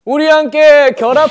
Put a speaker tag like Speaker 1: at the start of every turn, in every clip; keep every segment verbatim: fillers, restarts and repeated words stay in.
Speaker 1: 우리 함께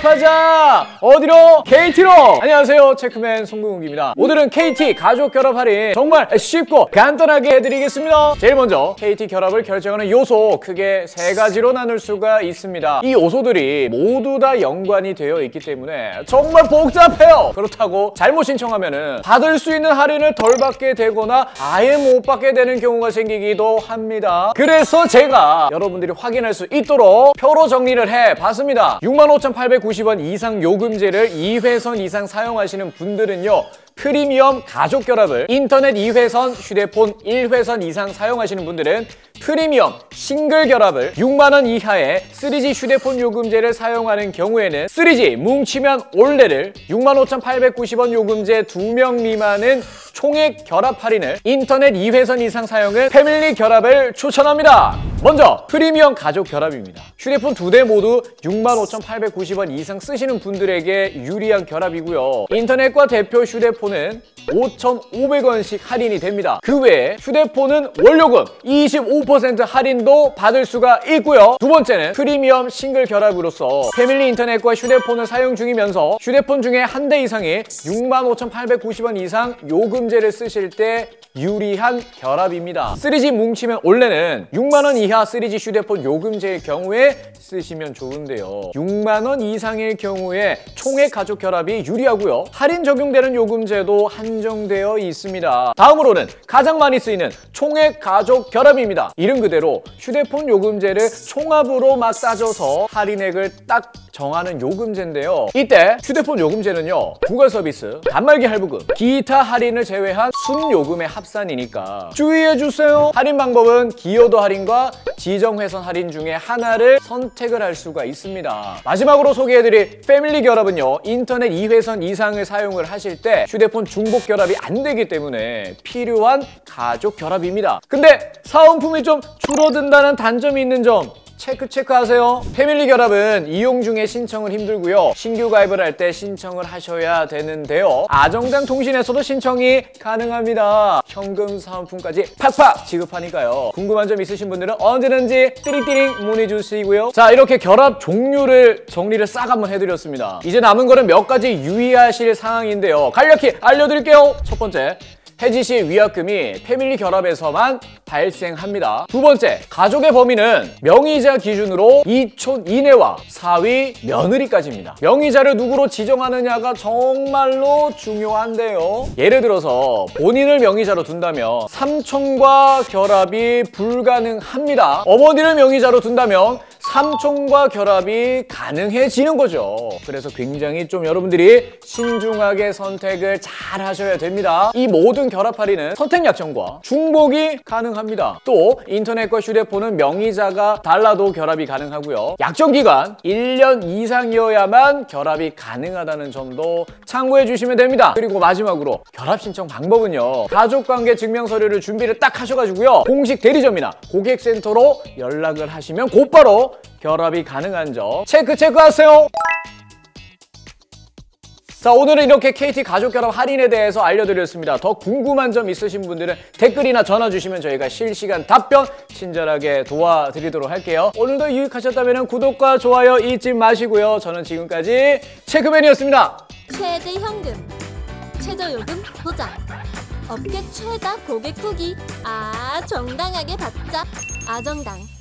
Speaker 1: 결합하자! 어디로? 케이티로! 안녕하세요, 체크맨 송동욱입니다. 오늘은 케이티 가족 결합 할인 정말 쉽고 간단하게 해드리겠습니다. 제일 먼저 케이티 결합을 결정하는 요소 크게 세 가지로 나눌 수가 있습니다. 이 요소들이 모두 다 연관이 되어 있기 때문에 정말 복잡해요. 그렇다고 잘못 신청하면은 받을 수 있는 할인을 덜 받게 되거나 아예 못 받게 되는 경우가 생기기도 합니다. 그래서 제가 여러분들이 확인할 수 있도록 표로 정리를 해봤습니다. 육만 오천팔백구십 원 이상 요금제를 이 회선 이상 사용하시는 분들은요, 프리미엄 가족 결합을 인터넷 이 회선, 휴대폰 일 회선 이상 사용하시는 분들은 프리미엄 싱글 결합을 육만 원 이하의 쓰리지 휴대폰 요금제를 사용하는 경우에는 쓰리지 뭉치면 올레를 육만 오천팔백구십 원 요금제 두 명 미만은 총액 결합 할인을 인터넷 이 회선 이상 사용은 패밀리 결합을 추천합니다. 먼저 프리미엄 가족 결합입니다. 휴대폰 두 대 모두 육만 오천팔백구십 원 이상 쓰시는 분들에게 유리한 결합이고요. 인터넷과 대표 휴대폰은 오천오백 원씩 할인이 됩니다. 그 외에 휴대폰은 원료금 이십오 퍼센트 할인도 받을 수가 있고요. 두 번째는 프리미엄 싱글 결합으로서 패밀리 인터넷과 휴대폰을 사용 중이면서 휴대폰 중에 한 대 이상이 육만 오천팔백구십 원 이상 요금제를 쓰실 때 유리한 결합입니다. 쓰리지 뭉치면 올레는 육만 원 이하 쓰리지 휴대폰 요금제의 경우에 쓰시면 좋은데요. 육만 원 이상일 경우에 총액 가족 결합이 유리하고요. 할인 적용되는 요금제도 한정되어 있습니다. 다음으로는 가장 많이 쓰이는 총액 가족 결합입니다. 이름 그대로 휴대폰 요금제를 총합으로 막 따져서 할인액을 딱 정하는 요금제인데요. 이때 휴대폰 요금제는요, 구글 서비스, 단말기 할부금, 기타 할인을 제외한 순요금의 합산이니까 주의해주세요. 할인 방법은 기여도 할인과 지정회선 할인 중에 하나를 선택을 할 수가 있습니다. 마지막으로 소개해드릴 패밀리 결합은요, 인터넷 이 회선 이상을 사용을 하실 때 휴대폰 중복 결합이 안 되기 때문에 필요한 가족 결합입니다. 근데 사은품이 좀 줄어든다는 단점이 있는 점 체크 체크하세요. 패밀리 결합은 이용 중에 신청을 힘들고요. 신규 가입을 할 때 신청을 하셔야 되는데요. 아정당 통신에서도 신청이 가능합니다. 현금 사은품까지 팍팍 지급하니까요. 궁금한 점 있으신 분들은 언제든지 띠링띠링 문의 주시고요. 자, 이렇게 결합 종류를 정리를 싹 한번 해드렸습니다. 이제 남은 거는 몇 가지 유의하실 사항인데요. 간략히 알려드릴게요. 첫 번째, 해지 시 위약금이 패밀리 결합에서만 발생합니다. 두 번째, 가족의 범위는 명의자 기준으로 이촌 이내와 사위 며느리까지입니다. 명의자를 누구로 지정하느냐가 정말로 중요한데요. 예를 들어서 본인을 명의자로 둔다면 삼촌과 결합이 불가능합니다. 어머니를 명의자로 둔다면 삼촌과 결합이 가능해지는 거죠. 그래서 굉장히 좀 여러분들이 신중하게 선택을 잘 하셔야 됩니다. 이 모든 결합 할인은 선택 약정과 중복이 가능합니다. 또 인터넷과 휴대폰은 명의자가 달라도 결합이 가능하고요. 약정 기간 일 년 이상이어야만 결합이 가능하다는 점도 참고해 주시면 됩니다. 그리고 마지막으로 결합 신청 방법은요, 가족관계 증명서류를 준비를 딱 하셔가지고요, 공식 대리점이나 고객센터로 연락을 하시면 곧바로 결합이 가능한 점 체크 체크하세요. 자, 오늘은 이렇게 케이티 가족 결합 할인에 대해서 알려드렸습니다. 더 궁금한 점 있으신 분들은 댓글이나 전화 주시면 저희가 실시간 답변 친절하게 도와드리도록 할게요. 오늘도 유익하셨다면 구독과 좋아요 잊지 마시고요. 저는 지금까지 체크맨이었습니다.
Speaker 2: 최대 현금, 최저 요금 보장, 업계 최다 고객 후기, 아 정당하게 받자. 아정당.